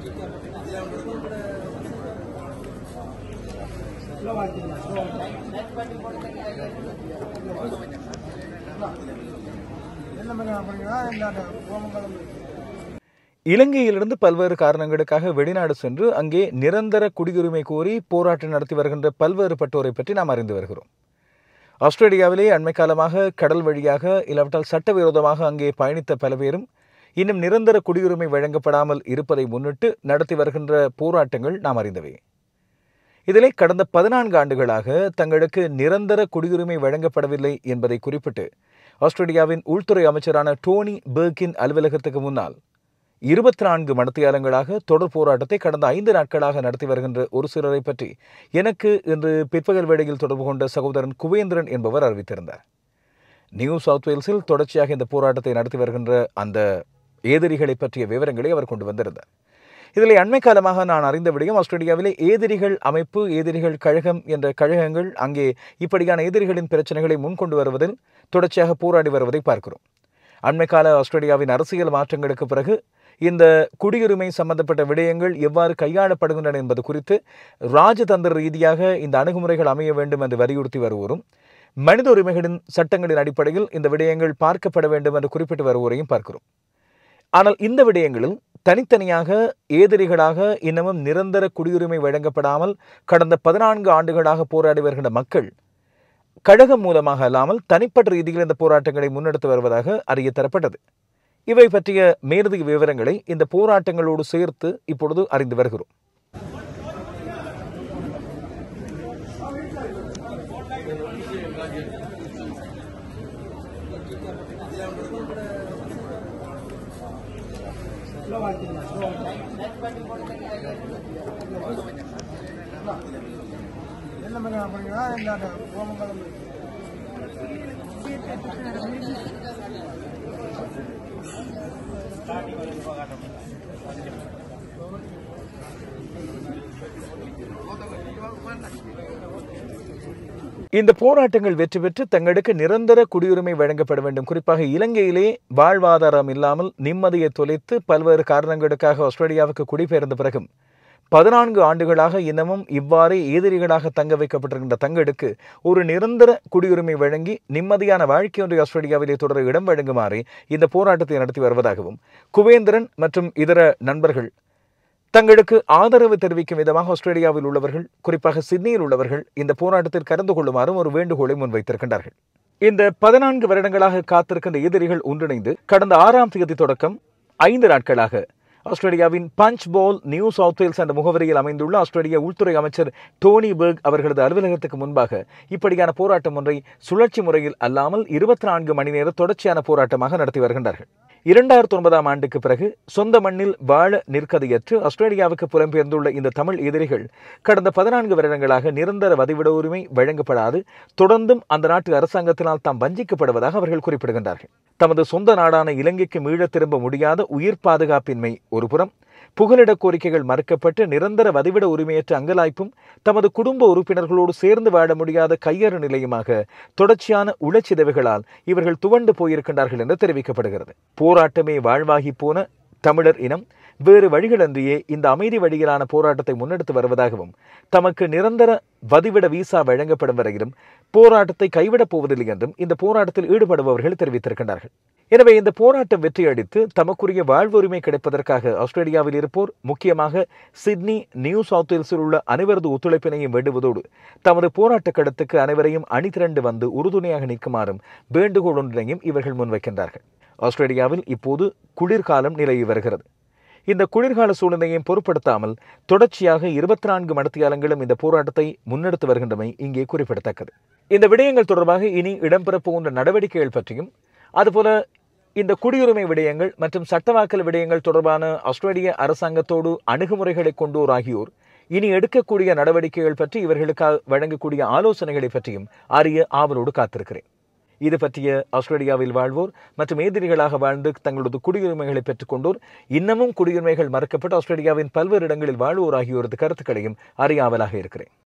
இலங்கையிலிருந்து பல்வேறு காரணங்களுக்காக வெளிநாடு சென்று அங்கே நிரந்தர குடியுரிமை கோரி போராட்டம் நடத்தி வருகின்ற பல்வேறுபட்டோரை பற்றி நாம் அறிந்து வருகிறோம். ஆஸ்திரேலியாவிலே அண்மை காலமாக கடல் வழியாக இல்லாவிட்டால் சட்டவிரோதமாக அங்கே பயணித்த பல பேரும் இன்னும் நிரந்தர குடியுரிமை வழங்கப்படாமல் இருப்பதை முன்னிட்டு நடத்தி வருகின்ற போராட்டங்கள் நாம் அறிந்தவை. இதிலே கடந்த 14 ஆண்டுகளாக தங்களுக்கு நிரந்தர குடியுரிமை வழங்கப்படவில்லை என்பதை குறிப்பிட்டு ஆஸ்திரேலியாவின் உள்துறை அமைச்சரான டோனி பெர்கின் அலுவலகத்துக்கு முன்னால் 24 மணித்தியாலங்களாக தொடர் போராட்டத்தை கடந்த 5 நாட்களாக நடத்தி வருகின்ற ஒரு சிலரை பற்றி எனக்கு இன்று பிற்பகல் வேளையில் தொடர்பு கொண்ட சகோதரன் குவேந்திரன் என்பவர் அறிவித்திருந்தார். நியூ சவுத் வேல்ஸில் தொடர்ச்சியாக இந்த போராட்டத்தை நடத்தி வருகின்ற அந்த ஏதிரிகளை பற்றிய விவரங்களை அவர் கொண்டு வந்திருந்தார். இதில் அண்மை காலமாக நான் அறிந்த விடயம், ஆஸ்திரேலியாவிலே ஏதிரிகள் அமைப்பு, ஏதிரிகள் கழகம் என்ற கழகங்கள் அங்கே இப்படியான ஏதிரிகளின் பிரச்சனைகளை முன்கொண்டு வருவதில் தொடர்ச்சியாக போராடி வருவதை பார்க்கிறோம். அண்மை கால ஆஸ்திரேலியாவின் அரசியல் மாற்றங்களுக்கு பிறகு இந்த குடியுரிமை சம்பந்தப்பட்ட விடயங்கள் எவ்வாறு கையாளப்படுகின்றன என்பது குறித்து ராஜதந்திர ரீதியாக இந்த அணுகுமுறைகள் அமைய வேண்டும் என்று வலியுறுத்தி வருவோரும், மனித உரிமைகளின் சட்டங்களின் அடிப்படையில் இந்த விடயங்கள் பார்க்கப்பட வேண்டும் என்று குறிப்பிட்டு வருவோரையும் பார்க்கிறோம். ஆனால் இந்த விடயங்களில் தனித்தனியாக ஏதிரிகளாக இன்னமும் நிரந்தர குடியுரிமை வழங்கப்படாமல் கடந்த 14 ஆண்டுகளாக போராடி வருகின்ற மக்கள் கழகம் மூலமாக அல்லாமல் தனிப்பட்ட ரீதியில் இந்த போராட்டங்களை முன்னெடுத்து வருவதாக அறிய தரப்பட்டது. இவை பற்றிய மேலதிக விவரங்களை இந்த போராட்டங்களோடு சேர்த்து இப்பொழுது அறிந்து வருகிறோம். இந்த போராட்டங்கள் வெற்றி பெற்று தங்களுக்கு நிரந்தர குடியுரிமை வழங்கப்பட வேண்டும். குறிப்பாக இலங்கையிலே வாழ்வாதாரம் இல்லாமல் நிம்மதியை தொலைத்து பல்வேறு காரணங்களுக்காக ஆஸ்திரேலியாவுக்கு குடிபெயர்ந்த பிறகும் 14 ஆண்டுகளாக இன்னமும் இவ்வாறே எதிரிகளாக தங்க வைக்கப்பட்டிருக்கின்ற தங்களுக்கு ஒரு நிரந்தர குடியுரிமை வழங்கி நிம்மதியான வாழ்க்கை ஒன்றை ஆஸ்திரேலியாவிலே தொடர இடம் வழங்குமாறு இந்த போராட்டத்தை நடத்தி வருவதாகவும் குவேந்திரன் மற்றும் இதர நண்பர்கள் தங்களுக்கு ஆதரவு தெரிவிக்கும் விதமாக ஆஸ்திரேலியாவில் உள்ளவர்கள், குறிப்பாக சிட்னியில் உள்ளவர்கள் இந்த போராட்டத்தில் கலந்து கொள்ளுமாறும் ஒரு வேண்டுகோளை முன்வைத்திருக்கின்றார்கள். இந்த 14 வருடங்களாக காத்திருக்கின்ற எதிரிகள் ஒன்றிணைந்து கடந்த 6ஆம் தேதி தொடக்கம் 5 நாட்களாக ஆஸ்திரேலியாவின் Punchbowl New South Wales என்ற முகவரியில் அமைந்துள்ள ஆஸ்திரேலிய உள்துறை அமைச்சர் டோனி பெர்க் அவர்களது அலுவலகத்துக்கு முன்பாக இப்படியான போராட்டம் ஒன்றை சுழற்சி முறையில் அல்லாமல் 24 மணி நேர தொடர்ச்சியான போராட்டமாக நடத்தி வருகின்றார்கள். 2009ஆம் ஆண்டுக்கு பிறகு சொந்த மண்ணில் வாழ நிற்கதையற்று ஆஸ்திரேலியாவுக்கு புலம்பெயர்ந்துள்ள இந்த தமிழ் எதிரிகள் கடந்த 14 வருடங்களாக நிரந்தர வதிவிட உரிமை வழங்கப்படாது தொடர்ந்தும் அந்த நாட்டு அரசாங்கத்தினால் தாம் வஞ்சிக்கப்படுவதாக அவர்கள் குறிப்பிடுகின்றார்கள். தமது சொந்த நாடான இலங்கைக்கு மீள திரும்ப முடியாத உயிர் பாதுகாப்பின்மை ஒருபுறம், புகலிட கோரிக்கைகள் மறுக்கப்பட்டு நிரந்தர வதிவிட உரிமையற்ற அங்கலாய்ப்பும் தமது குடும்ப உறுப்பினர்களோடு சேர்ந்து வாழ முடியாத கையறு நிலையுமாக தொடர்ச்சியான உளச்சிதவுகளால் இவர்கள் துவண்டு போயிருக்கின்றார்கள் என்று தெரிவிக்கப்படுகிறது. போராட்டமே வாழ்வாகி போன தமிழர் இனம் வேறு வழிகளன்றியே இந்த அமைதி வழியிலான போராட்டத்தை முன்னெடுத்து வருவதாகவும், தமக்கு நிரந்தர வதிவிட விசா வழங்கப்படும் வரையிலும் போராட்டத்தை கைவிடப் போவதில்லை என்றும் இந்த போராட்டத்தில் ஈடுபடுபவர்கள் தெரிவித்திருக்கின்றார்கள். எனவே இந்த போராட்டம் வெற்றியடித்து தமக்குரிய வாழ்வுரிமை கிடைப்பதற்காக ஆஸ்திரேலியாவில் இருப்போர், முக்கியமாக சிட்னி, நியூ சவுத் வேல்ஸில் உள்ள அனைவரது ஒத்துழைப்பினையும் வேண்டுவதோடு தமது போராட்ட களத்துக்கு அனைவரையும் அணிதிரண்டு வந்து உறுதுணையாக நிற்குமாறும் வேண்டுகோள் ஒன்றினையும் இவர்கள் முன்வைக்கின்றார்கள். ஆஸ்திரேலியாவில் இப்போது குளிர்காலம் நிலவி வருகிறது. இந்த குளிர்கால சூழ்நிலையை பொருட்படுத்தாமல் தொடர்ச்சியாக 24 மணித்தியாலங்களும் இந்த போராட்டத்தை முன்னெடுத்து வருகின்றமை இங்கே குறிப்பிடத்தக்கது. இந்த விடயங்கள் தொடர்பாக இனி இடம்பெறப் போகின்ற நடவடிக்கைகள் பற்றியும், அதுபோல இந்த குடியுரிமை விடயங்கள் மற்றும் சட்டவாக்கல் விடயங்கள் தொடர்பான ஆஸ்திரேலிய அரசாங்கத்தோடு அணுகுமுறைகளை கொண்டோர் ஆகியோர் இனி எடுக்கக்கூடிய நடவடிக்கைகள் பற்றி, இவர்களுக்காக வழங்கக்கூடிய ஆலோசனைகளை பற்றியும் அறிய ஆவலோடு காத்திருக்கிறேன். இது பற்றிய ஆஸ்திரேலியாவில் வாழ்வோர் மற்றும் எதிரிகளாக வாழ்ந்து தங்களது குடியுரிமைகளை பெற்றுக்கொண்டோர், இன்னமும் குடியுரிமைகள் மறுக்கப்பட்டு ஆஸ்திரேலியாவின் பல்வேறு இடங்களில் வாழ்வோர் ஆகியோரது கருத்துக்களையும் அறிய ஆவலாக இருக்கிறேன்.